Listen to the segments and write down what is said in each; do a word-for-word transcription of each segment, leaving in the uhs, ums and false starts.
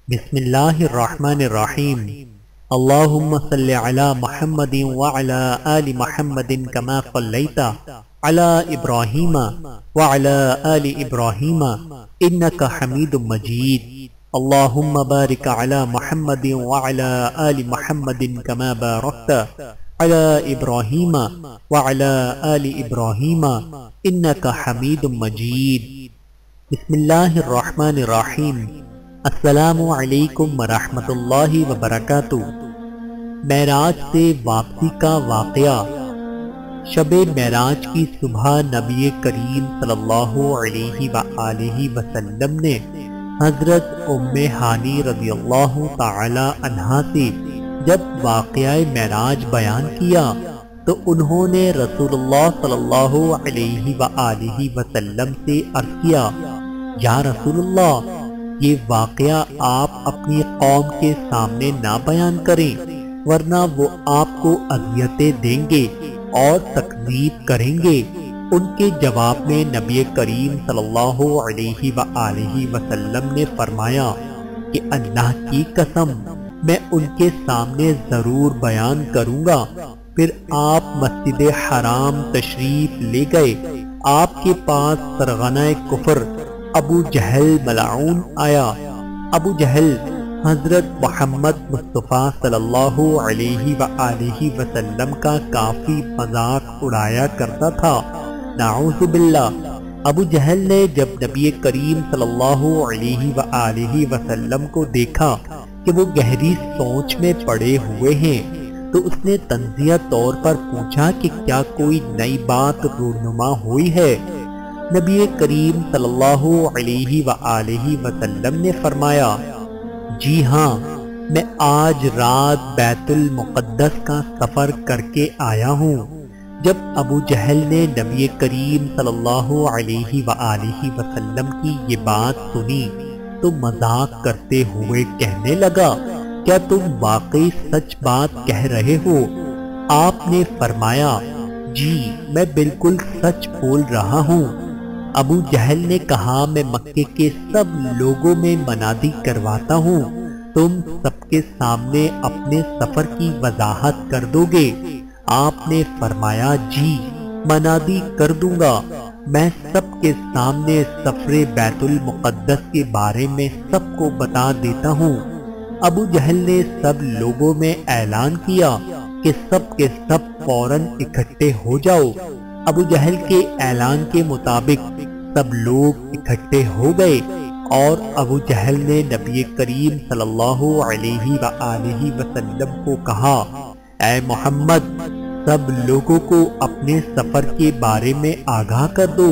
بسم اللہ الرحمن الرحیم اللہم صلی علی محمد وعلی آل محمد کما صلیت علی ابراہیم وعلی آل ابراہیم انکا حمید مجید اللہم بارک علی محمد وعلی آل محمد کما بارکت علی ابراہیم وعلی آل ابراہیم انکا حمید مجید۔ بسم اللہ الرحمن الرحیم۔ السلام علیکم ورحمۃ اللہ وبرکاتہ۔ معراج سے واپسی کا واقعہ۔ شب معراج کی صبح نبی کریم صلی اللہ علیہ وآلہ وسلم نے حضرت ام ہانی رضی اللہ تعالی عنہا سے جب واقعہ معراج بیان کیا تو انہوں نے رسول اللہ صلی اللہ علیہ وآلہ وسلم سے عرض کیا، یا رسول اللہ، یہ واقعہ آپ اپنی قوم کے سامنے نہ بیان کریں ورنہ وہ آپ کو اذیتیں دیں گے اور تکذیب کریں گے۔ ان کے جواب میں نبی کریم صلی اللہ علیہ وآلہ وسلم نے فرمایا کہ اللہ کی قسم میں ان کے سامنے ضرور بیان کروں گا۔ پھر آپ مسجد حرام تشریف لے گئے۔ آپ کے پاس سرغنہ کفر ابو جہل ملعون آیا۔ ابو جہل حضرت محمد مصطفیٰ صلی اللہ علیہ وآلہ وسلم کا کافی مذاق اڑایا کرتا تھا، نعوذ باللہ۔ ابو جہل نے جب نبی کریم صلی اللہ علیہ وآلہ وسلم کو دیکھا کہ وہ گہری سوچ میں پڑے ہوئے ہیں تو اس نے تنزیہ طور پر پوچھا کہ کیا کوئی نئی بات رونما ہوئی ہے؟ نبی کریم صلی اللہ علیہ وآلہ وسلم نے فرمایا، جی ہاں، میں آج رات بیت المقدس کا سفر کر کے آیا ہوں۔ جب ابو جہل نے نبی کریم صلی اللہ علیہ وآلہ وسلم کی یہ بات سنی تو مذاق کرتے ہوئے کہنے لگا، کیا تم واقعی سچ بات کہہ رہے ہو؟ آپ نے فرمایا، جی میں بالکل سچ بول رہا ہوں۔ ابو جہل نے کہا، میں مکے کے سب لوگوں میں منادی کرواتا ہوں، تم سب کے سامنے اپنے سفر کی وضاحت کر دو گے؟ آپ نے فرمایا، جی منادی کر دوں گا، میں سب کے سامنے سفر بیت المقدس کے بارے میں سب کو بتا دیتا ہوں۔ ابو جہل نے سب لوگوں میں اعلان کیا کہ سب کے سب فوراً اکٹھے ہو جاؤ۔ ابو جہل کے اعلان کے مطابق سب لوگ اکٹھے ہو گئے اور ابو جہل نے نبی کریم صلی اللہ علیہ وآلہ وسلم کو کہا، اے محمد، سب لوگوں کو اپنے سفر کے بارے میں آگاہ کر دو۔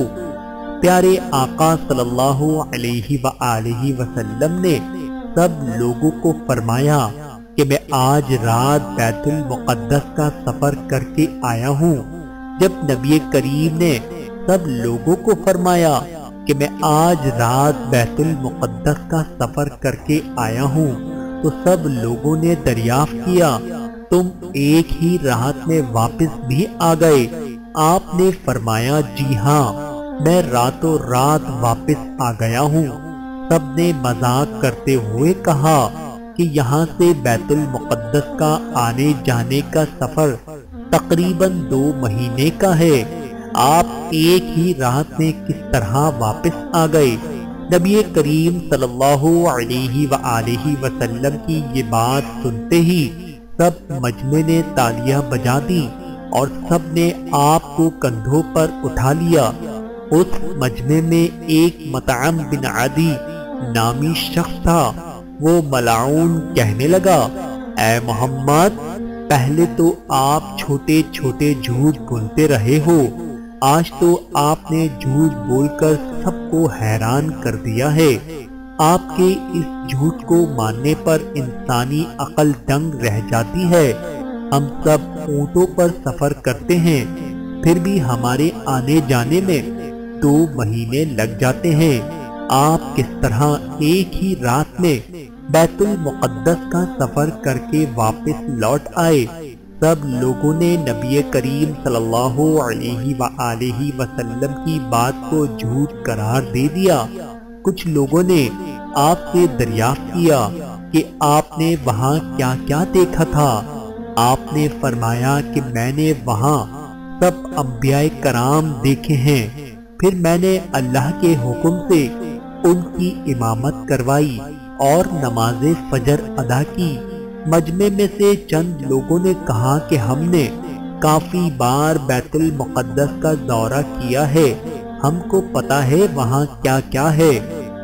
پیارے آقا صلی اللہ علیہ وآلہ وسلم نے سب لوگوں کو فرمایا کہ میں آج رات بیت المقدس کا سفر کر کے آیا ہوں۔ جب نبی کریم نے سب لوگوں کو فرمایا کہ میں آج رات بیت المقدس کا سفر کر کے آیا ہوں تو سب لوگوں نے دریافت کیا، تم ایک ہی رات میں واپس بھی آ گئے؟ آپ نے فرمایا، جی ہاں، میں راتوں رات واپس آ گیا ہوں۔ سب نے مذاق کرتے ہوئے کہا کہ یہاں سے بیت المقدس کا آنے جانے کا سفر تقریباً دو مہینے کا ہے، آپ ایک ہی رات میں کس طرح واپس آ گئے؟ نبی کریم صلی اللہ علیہ وآلہ وسلم کی یہ بات سنتے ہی سب مجمع نے تالیاں بجا دی اور سب نے آپ کو کندھوں پر اٹھا لیا۔ اس مجمع میں ایک مطعم بن عدی نامی شخص تھا۔ وہ ملعون کہنے لگا، اے محمد، پہلے تو آپ چھوٹے چھوٹے جھوٹ بولتے رہے ہو، آج تو آپ نے جھوٹ بول کر سب کو حیران کر دیا ہے۔ آپ کے اس جھوٹ کو ماننے پر انسانی عقل دنگ رہ جاتی ہے۔ ہم سب اونٹوں پر سفر کرتے ہیں، پھر بھی ہمارے آنے جانے میں دو مہینے لگ جاتے ہیں، آپ کس طرح ایک ہی رات میں بیت المقدس کا سفر کر کے واپس لوٹ آئے؟ سب لوگوں نے نبی کریم صلی اللہ علیہ وآلہ وسلم کی بات کو جھوٹ قرار دے دیا۔ کچھ لوگوں نے آپ سے دریافت کیا کہ آپ نے وہاں کیا کیا دیکھا تھا۔ آپ نے فرمایا کہ میں نے وہاں سب انبیاء کرام دیکھے ہیں، پھر میں نے اللہ کے حکم سے ان کی امامت کروائی اور نماز فجر ادا کی۔ مجمع میں سے چند لوگوں نے کہا کہ ہم نے کافی بار بیت المقدس کا دورہ کیا ہے، ہم کو پتا ہے وہاں کیا کیا ہے۔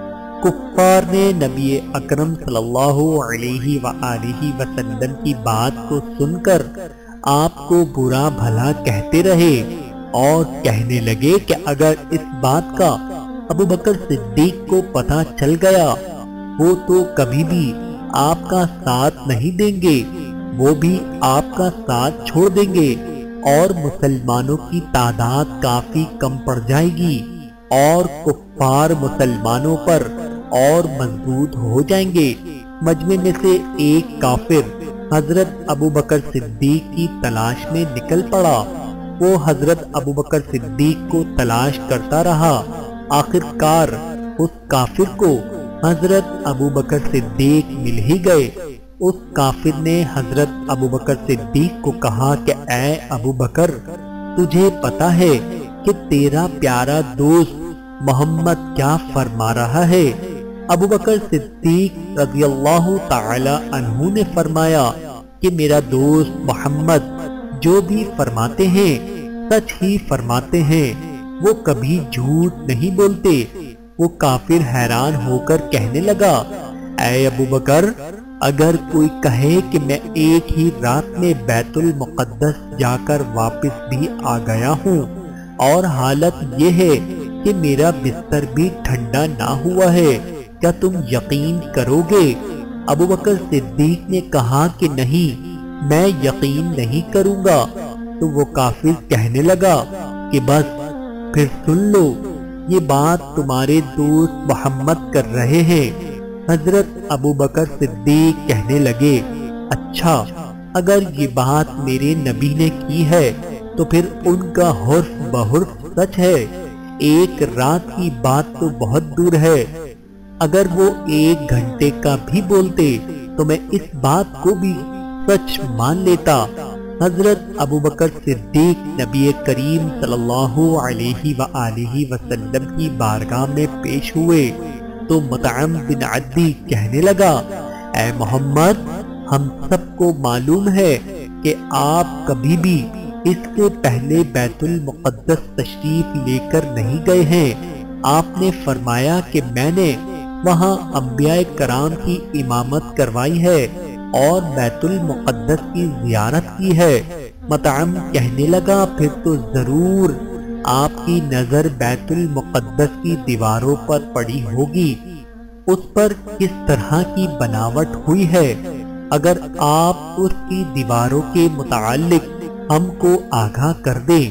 کفار نے نبی اکرم صلی اللہ علیہ وآلہ وسلم کی بات کو سن کر آپ کو برا بھلا کہتے رہے اور کہنے لگے کہ اگر اس بات کا ابو بکر صدیق کو پتہ چل گیا وہ تو کبھی بھی آپ کا ساتھ نہیں دیں گے، وہ بھی آپ کا ساتھ چھوڑ دیں گے اور مسلمانوں کی تعداد کافی کم پڑ جائے گی اور کفار مسلمانوں پر اور مضبوط ہو جائیں گے۔ مجمع میں سے ایک کافر حضرت ابو بکر صدیق کی تلاش میں نکل پڑا۔ وہ حضرت ابو بکر صدیق کو تلاش کرتا رہا، آخر کار اس کافر کو حضرت ابو بکر صدیق مل ہی گئے۔ اس کافر نے حضرت ابو بکر صدیق کو کہا کہ اے ابو بکر، تجھے پتا ہے کہ تیرا پیارا دوست محمد کیا فرما رہا ہے؟ ابو بکر صدیق رضی اللہ تعالی عنہ نے فرمایا کہ میرا دوست محمد جو بھی فرماتے ہیں سچ ہی فرماتے ہیں، وہ کبھی جھوٹ نہیں بولتے۔ وہ کافر حیران ہو کر کہنے لگا، اے ابو بکر، اگر کوئی کہے کہ میں ایک ہی رات میں بیت المقدس جا کر واپس بھی آ گیا ہوں اور حالت یہ ہے کہ میرا بستر بھی ٹھنڈا نہ ہوا ہے، کیا تم یقین کرو گے؟ ابو بکر صدیق نے کہا کہ نہیں، میں یقین نہیں کروں گا۔ تو وہ کافر کہنے لگا کہ بس پھر سن لو، یہ بات تمہارے دوست محمد کر رہے ہیں۔ حضرت ابو بکر صدیق کہنے لگے، اچھا، اگر یہ بات میرے نبی نے کی ہے تو پھر ان کا حرف بحرف سچ ہے۔ ایک رات کی بات تو بہت دور ہے، اگر وہ ایک گھنٹے کا بھی بولتے تو میں اس بات کو بھی سچ مان لیتا۔ حضرت ابو بکر صدیق نبی کریم صلی اللہ علیہ وآلہ وسلم کی بارگاہ میں پیش ہوئے تو مطعم بن عدی کہنے لگا، اے محمد، ہم سب کو معلوم ہے کہ آپ کبھی بھی اس کے پہلے بیت المقدس تشریف لے کر نہیں گئے ہیں۔ آپ نے فرمایا کہ میں نے وہاں انبیاء کرام کی امامت کروائی ہے اور بیت المقدس کی زیارت کی ہے۔ مطعم کہنے لگا، پھر تو ضرور آپ کی نظر بیت المقدس کی دیواروں پر پڑی ہوگی، اس پر کس طرح کی بناوٹ ہوئی ہے، اگر آپ اس کی دیواروں کے متعلق ہم کو آگاہ کر دیں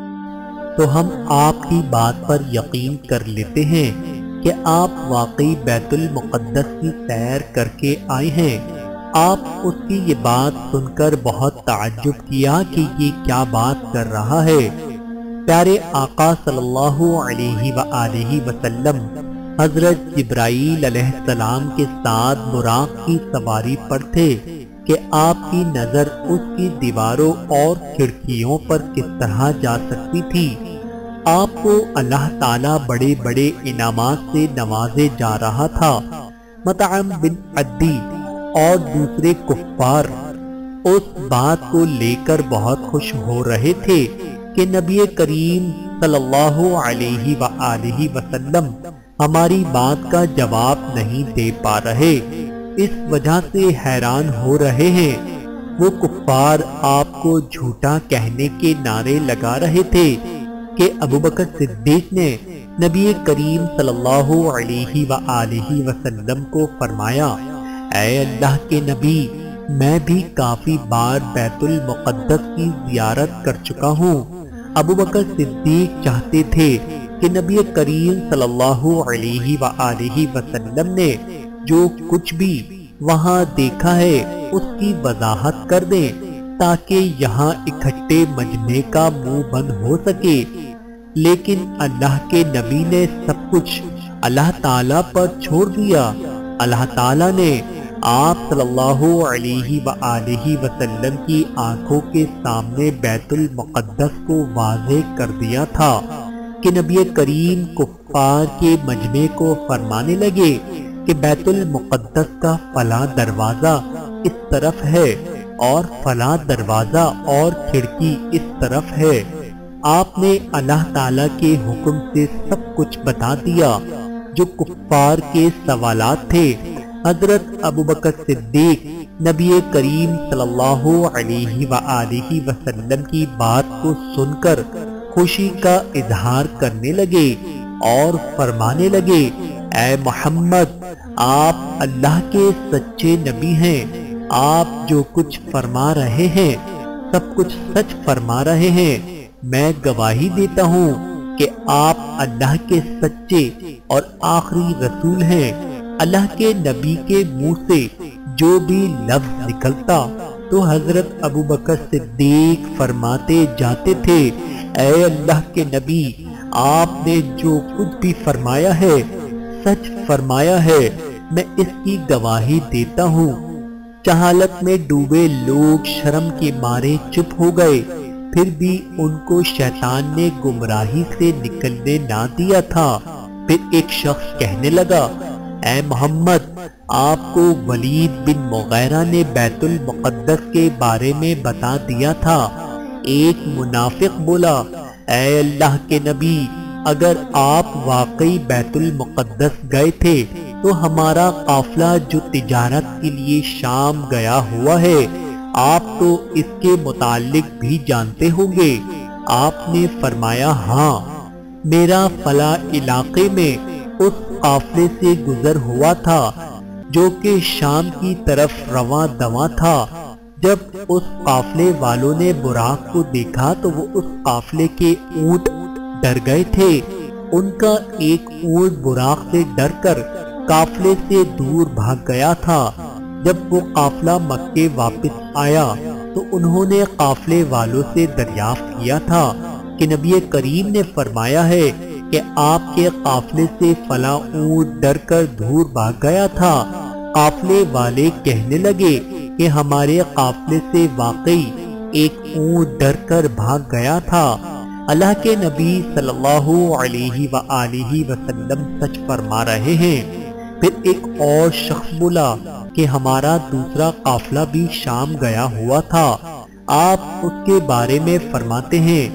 تو ہم آپ کی بات پر یقین کر لیتے ہیں کہ آپ واقعی بیت المقدس کی سیر کر کے آئے ہیں۔ آپ اس کی یہ بات سن کر بہت تعجب کیا کہ یہ کیا بات کر رہا ہے۔ پیارے آقا صلی اللہ علیہ وآلہ وسلم حضرت جبرائیل علیہ السلام کے ساتھ براق کی سواری پر تھے کہ آپ کی نظر اس کی دیواروں اور کھڑکیوں پر کس طرح جا سکتی تھی۔ آپ کو اللہ تعالیٰ بڑے بڑے انعامات سے نوازے جا رہا تھا۔ مطعم بن عدی اور دوسرے کفار اس بات کو لے کر بہت خوش ہو رہے تھے کہ نبی کریم صلی اللہ علیہ وآلہ وسلم ہماری بات کا جواب نہیں دے پا رہے، اس وجہ سے حیران ہو رہے ہیں۔ وہ کفار آپ کو جھوٹا کہنے کے نعرے لگا رہے تھے کہ ابو بکر صدیق نے نبی کریم صلی اللہ علیہ وآلہ وسلم کو فرمایا، اے اللہ کے نبی، میں بھی کافی بار بیت المقدس کی زیارت کر چکا ہوں۔ ابو بکر صدیق چاہتے تھے کہ نبی کریم صلی اللہ علیہ وآلہ وسلم نے جو کچھ بھی وہاں دیکھا ہے اس کی وضاحت کر دیں تاکہ یہاں اکٹھے مجمع کا منہ بند ہو سکے، لیکن اللہ کے نبی نے سب کچھ اللہ تعالیٰ پر چھوڑ دیا۔ اللہ تعالیٰ نے آپ صلی اللہ علیہ وآلہ وسلم کی آنکھوں کے سامنے بیت المقدس کو واضح کر دیا تھا کہ نبی کریم کفار کے مجمع کو فرمانے لگے کہ بیت المقدس کا فلاں دروازہ اس طرف ہے اور فلاں دروازہ اور کھڑکی اس طرف ہے۔ آپ نے اللہ تعالیٰ کے حکم سے سب کچھ بتا دیا۔ جو کفار کے سوالات تھے، حضرت ابوبکر صدیق نبی کریم صلی اللہ علیہ وآلہ وسلم کی بات کو سن کر خوشی کا اظہار کرنے لگے اور فرمانے لگے، اے محمد، آپ اللہ کے سچے نبی ہیں۔ آپ جو کچھ فرما رہے ہیں سب کچھ سچ فرما رہے ہیں۔ میں گواہی دیتا ہوں کہ آپ اللہ کے سچے اور آخری رسول ہیں۔ اللہ کے نبی کے منہ سے جو بھی لفظ نکلتا تو حضرت ابوبکر صدیق فرماتے جاتے تھے، اے اللہ کے نبی، آپ نے جو کچھ بھی فرمایا ہے سچ فرمایا ہے، میں اس کی گواہی دیتا ہوں۔ جہالت میں ڈوبے لوگ شرم کے مارے چپ ہو گئے، پھر بھی ان کو شیطان نے گمراہی سے نکلنے نہ دیا تھا۔ پھر ایک شخص کہنے لگا، اے محمد، آپ کو ولید بن مغیرہ نے بیت المقدس کے بارے میں بتا دیا تھا۔ ایک منافق بولا، اے اللہ کے نبی، اگر آپ واقعی بیت المقدس گئے تھے تو ہمارا قافلہ جو تجارت کے لیے شام گیا ہوا ہے، آپ تو اس کے متعلق بھی جانتے ہوں گے۔ آپ نے فرمایا، ہاں، میرا فلاں علاقے میں اس قافلے سے گزر ہوا تھا جو کہ شام کی طرف رواں دواں تھا۔ جب اس قافلے والوں نے براق کو دیکھا تو وہ اس قافلے کے اونٹ ڈر گئے تھے۔ ان کا ایک اونٹ براق سے ڈر کر قافلے سے دور بھاگ گیا تھا۔ جب وہ قافلہ مکے واپس آیا تو انہوں نے قافلے والوں سے دریافت کیا تھا کہ نبی کریم نے فرمایا ہے کہ آپ کے قافلے سے فلاں اونٹ ڈر کر دور بھاگ گیا تھا۔ قافلے والے کہنے لگے کہ ہمارے قافلے سے واقعی ایک اونٹ ڈر کر بھاگ گیا تھا۔ اللہ کے نبی صلی اللہ علیہ وآلہ وسلم سچ فرما رہے ہیں۔ پھر ایک اور شخص بولا کہ ہمارا دوسرا قافلہ بھی شام گیا ہوا تھا۔ آپ اس کے بارے میں فرماتے ہیں،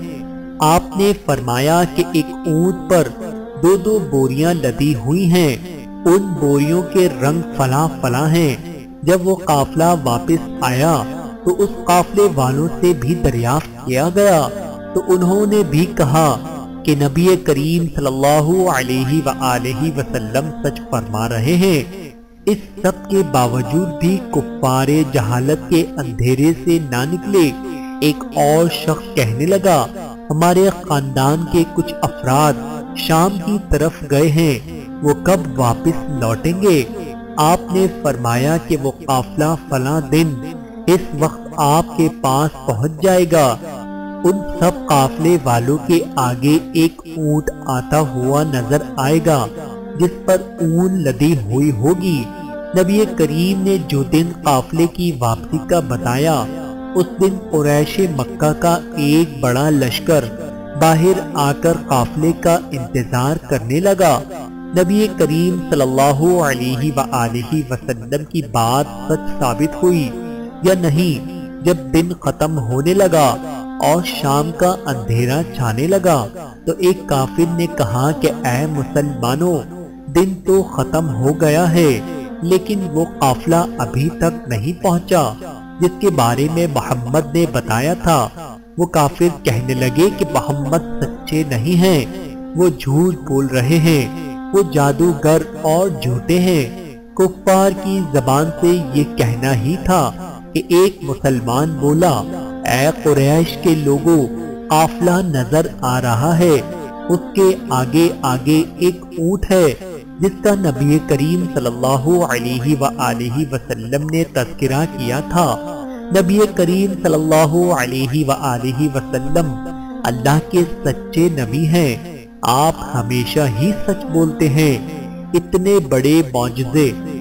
آپ نے فرمایا کہ ایک اونٹ پر دو دو بوریاں لدی ہوئی ہیں، ان بوریوں کے رنگ فلاں فلاں ہیں۔ جب وہ قافلہ واپس آیا تو اس قافلے والوں سے بھی دریافت کیا گیا تو انہوں نے بھی کہا کہ نبی کریم صلی اللہ علیہ وآلہ وسلم سچ فرما رہے ہیں۔ اس سب کے باوجود بھی کفار جہالت کے اندھیرے سے نہ نکلے۔ ایک اور شخص کہنے لگا، ہمارے خاندان کے کچھ افراد شام کی طرف گئے ہیں، وہ کب واپس لوٹیں گے؟ آپ نے فرمایا کہ وہ قافلہ فلاں دن اس وقت آپ کے پاس پہنچ جائے گا۔ ان سب قافلے والوں کے آگے ایک اونٹ آتا ہوا نظر آئے گا جس پر اون لدی ہوئی ہوگی۔ نبی کریم نے جو دن قافلے کی واپسی کا بتایا، اس دن قریش مکہ کا ایک بڑا لشکر باہر آ کر قافلے کا انتظار کرنے لگا۔ نبی کریم صلی اللہ علیہ وآلہ وسلم کی بات سچ ثابت ہوئی یا نہیں؟ جب دن ختم ہونے لگا اور شام کا اندھیرا چھانے لگا تو ایک کافر نے کہا کہ اے مسلمانوں، دن تو ختم ہو گیا ہے لیکن وہ قافلہ ابھی تک نہیں پہنچا جس کے بارے میں محمد نے بتایا تھا۔ وہ کافر کہنے لگے کہ محمد سچے نہیں ہیں، وہ جھوٹ بول رہے ہیں، وہ جادوگر اور جھوٹے ہیں۔ کفار کی زبان سے یہ کہنا ہی تھا کہ ایک مسلمان بولا، اے قریش کے لوگوں، قافلہ نظر آ رہا ہے، اس کے آگے آگے ایک اونٹ ہے جس کا نبی کریم صلی اللہ علیہ وآلہ وسلم نے تذکرہ کیا تھا۔ نبی کریم صلی اللہ علیہ وآلہ وسلم اللہ کے سچے نبی ہیں، آپ ہمیشہ ہی سچ بولتے ہیں۔ اتنے بڑے معجزے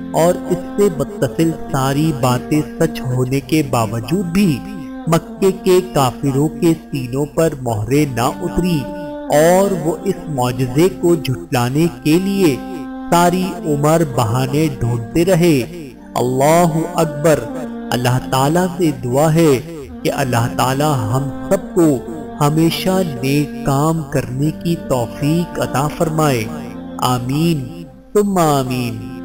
اور اس سے متصل ساری باتیں سچ ہونے کے باوجود بھی مکے کے کافروں کے سینوں پر مہریں نہ اتری اور وہ اس معجزے کو جھٹلانے کے لیے ساری عمر بہانے ڈھونڈتے رہے۔ اللہ اکبر۔ اللہ تعالیٰ سے دعا ہے کہ اللہ تعالیٰ ہم سب کو ہمیشہ نیک کام کرنے کی توفیق عطا فرمائے۔ آمین ثم آمین۔